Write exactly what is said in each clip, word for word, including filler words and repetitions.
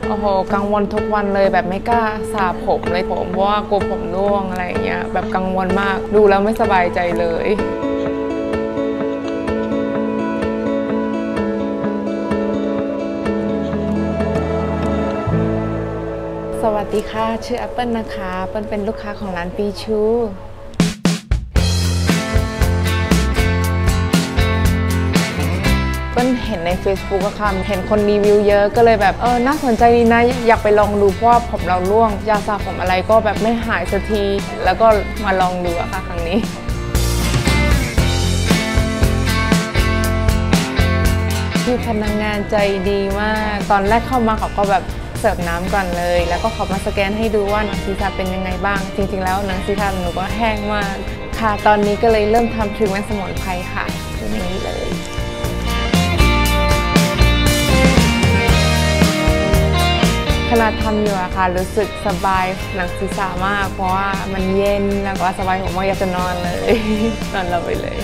โอ้โหกังวลทุกวันเลยแบบไม่กล้าสระผมเลยผมเพราะว่ากลัวผมร่วงอะไรอย่างเงี้ยแบบกังวลมากดูแล้วไม่สบายใจเลยสวัสดีค่ะชื่อแอปเปิลนะคะเปิ้ลเป็นลูกค้าของร้านปีชูเปิ้ลเห็นใน Facebook อะค่ะเห็นคนรีวิวเยอะก็เลยแบบเออน่าสนใจดีนะอยากไปลองดูเพราะว่าผมเราร่วงยาสระผมอะไรก็แบบไม่หายสักทีแล้วก็มาลองดูอะค่ะครั้งนี้พี่พนักงานใจดีมากตอนแรกเข้ามาเขาก็แบบเสิร์ฟน้ำก่อนเลยแล้วก็เขามาสแกนให้ดูว่าหนังศีรษะเป็นยังไงบ้างจริงๆแล้วหนังศีรษะหนูก็แห้งมากค่ะตอนนี้ก็เลยเริ่มทำทรีทเมนต์สมุนไพรค่ะเป็นอย่างนี้เลยขณะทำอยู่อะค่ะรู้สึกสบายหนังศีรษะมากเพราะว่ามันเย็นแล้วก็สบายผมมากอยากจะนอนเลยนอนหลับไปเลย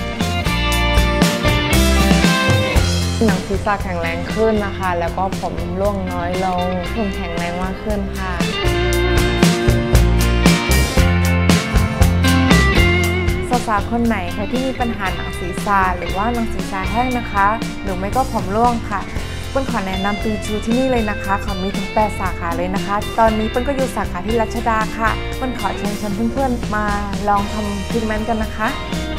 หนังศีรษะแข็งแรงขึ้นนะคะแล้วก็ผมร่วงน้อยลงผมแข็งแรงมากขึ้นค่ะสาวๆคนไหนค่ะที่มีปัญหาหนังศีรษะหรือว่าหนังศีรษะแห้งนะคะหรือไม่ก็ผมร่วงค่ะเปิ้ลขอแนะนำปีชูที่นี่เลยนะคะเขามีถึงแปดสาขาเลยนะคะตอนนี้เปิ้ลก็อยู่สาขาที่รัชดาค่ะเปิ้ลขอเชิญชวนเพื่อนๆมาลองทำทรีทเมนต์กันนะคะ